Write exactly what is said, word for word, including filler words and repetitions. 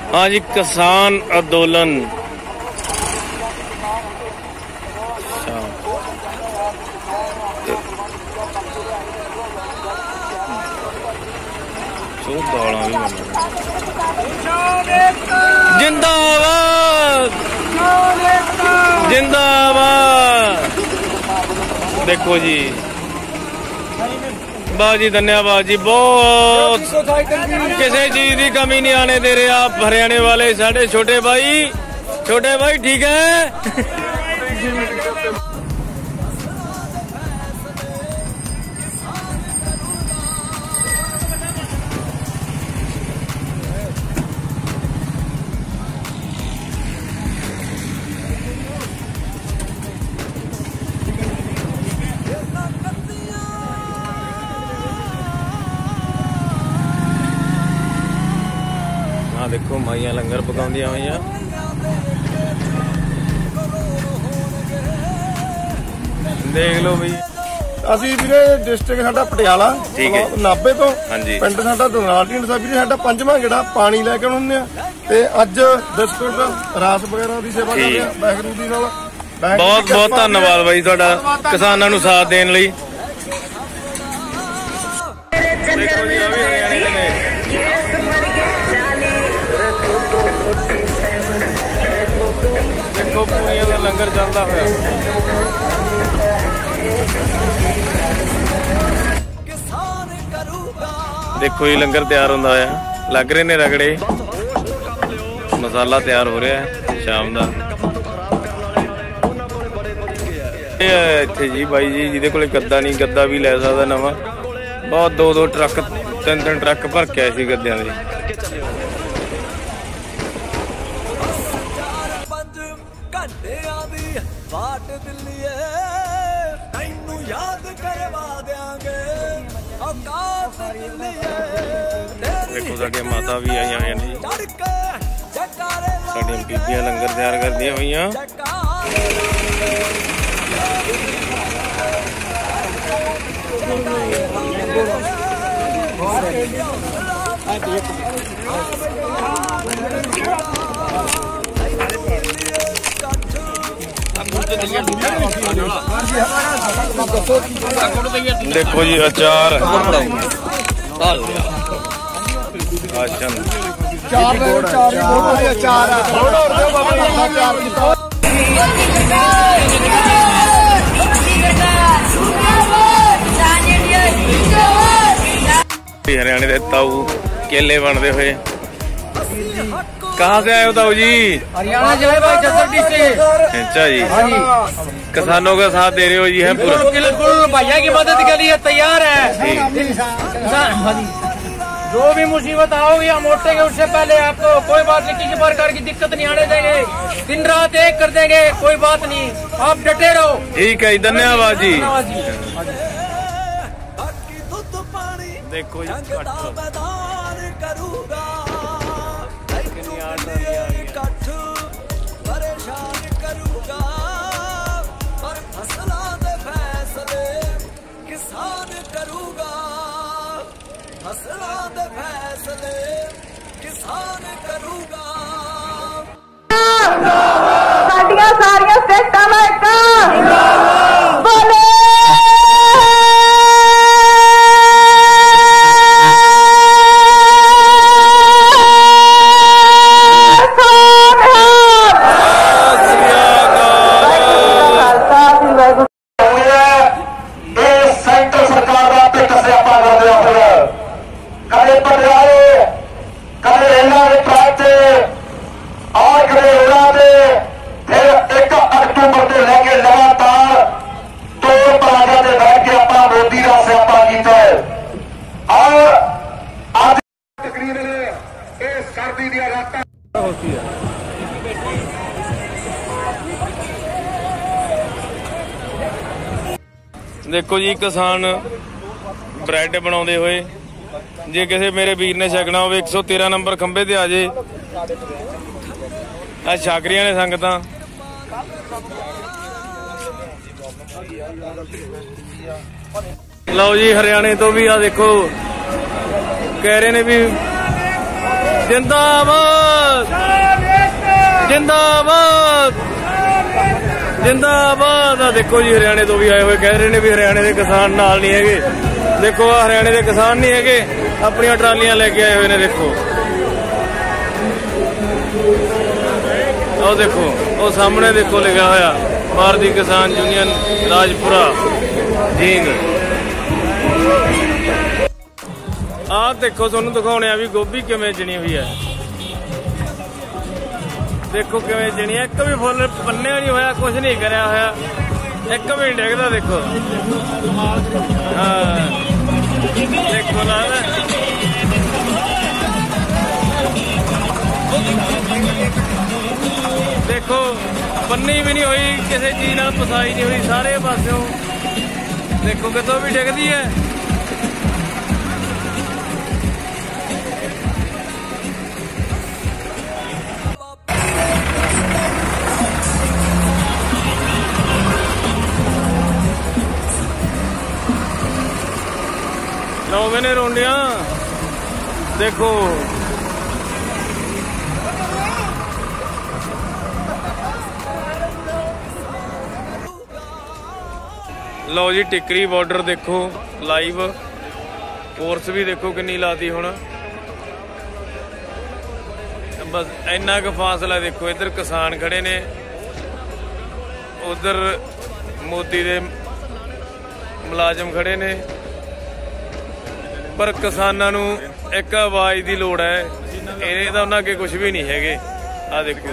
हाँ जी, किसान आंदोलन जिंदाबाद जिंदाबाद। देखो जी, वाह जी, धन्यवाद जी। बहुत किसी चीज की कमी नहीं आने दे रहे आप हरियाणे वाले साढ़े छोटे भाई। छोटे भाई ठीक है। देखो माइया लंगर पकाउंदियां होइयां। देख लो भी ਅਸੀਂ ਵੀਰੇ ਡਿਸਟ੍ਰਿਕਟ ਸਾਡਾ ਪਟਿਆਲਾ ਨਾਭੇ ਤੋਂ ਪਿੰਡ ਸਾਡਾ ਦਨਾਲ ਢੀਂਡ ਸਾਹਿਬ ਵੀਰੇ ਸਾਡਾ ਪੰਜਵਾਂ ਗੇੜਾ ਪਾਣੀ ਲੈ ਕੇ ਆਉਂਦੇ ਆ ਤੇ ਅੱਜ ਬਿਸਕੁਟ ਰਾਸ ਵਗੈਰਾ ਦੀ ਸੇਵਾ ਕਰਦੇ ਆ ਵਾਹਿਗੁਰੂ ਦੀ ਨਾਲ। ਬਹੁਤ ਬਹੁਤ ਧੰਨਵਾਦ ਬਾਈ ਤੁਹਾਡਾ ਕਿਸਾਨਾਂ ਨੂੰ ਸਾਥ ਦੇਣ ਲਈ। ਦੇਖੋ ਜੀ, ਆ ਵੀ ਹਰਿਆਣੇ ਦੇ ਨੇ। देखो पूरियां का लंगर चलता हुआ। देखो ये लंगर तैयार होंदा है, लग रहे ने रगड़े, मसाला तैयार हो रहा है शाम का। इत्थे जी बाई जी जिहदे कोले गद्दा नहीं, गद्दा भी लै सकदा नवां। बहुत दो दो ट्रक तीन तीन ट्रक भर के आए सी गद्दियां दे। देखो साडियां माता भी आई हुई ने, साडियां बीबियां लंगर तैयार करदियां होइयां। देखो जी अचार हरियाणे के ताऊ केले बनते हुए। कहाँ से आए हो ताऊ जी? हरियाणा जो है भाई जसरडी से। अच्छा जी, किसानों का साथ दे रहे हो जी? है पूरा बिल्कुल, भैया की मदद के लिए तैयार है। जो भी मुसीबत आओगी हम उठेंगे, उससे पहले आपको कोई बात नहीं, किसी प्रकार की दिक्कत नहीं आने देंगे। दिन रात एक कर देंगे, कोई बात नहीं, आप डटे रहो। ठीक है, धन्यवाद जी। देखो साडियां सारियां स्टेटां दा इक बोले देखो जी किसान ब्रैड बनाते हुए। जे किसी मेरे वीर ने छकना हो एक सौ तेरह नंबर खंबे ते आ जे। छक रही ने संगत। लो जी हरियाणे तो भी आ देखो कह रहे ने भी जिंदाबाद जिंदाबाद जिंदाबाद। आ देखो जी हरियाणे तो भी आए हुए कह रहे ने भी हरियाणे के किसान नाल नहीं है। देखो आ हरियाणे के किसान नहीं है, अपन ट्रालियां लेके आए हुए ने। देखो ओ देखो ओ सामने देखो लिखा होया भारतीय किसान यूनियन राजपुरा जींद। आ देखो तुहानू दिखाने भी गोभी किवें जणी हुई है। देखो किवें जणी है, एक भी फुल पन्ने नहीं होया, कुछ नहीं करया होया, एक भी नहीं डिगदा। देखो हाँ देखो ना देखो पन्नी भी नहीं हुई, किसी चीज नाल पसाई नहीं हुई, सारे पासों देखो कितों भी डिगदी है। नौवे ने रोंडिया देखो लो जी टिकरी बॉर्डर देखो लाइव, फोर्स भी देखो कितनी लाती हुण। बस इन्ना क फासला देखो, इधर किसान खड़े ने, उधर मोदी दे मुलाजम खड़े ने, पर किसानां नूं एक आवाज़ की लोड़ है। इन्हें तो उन्हां अगे कुछ भी नहीं हैगे। आ देखो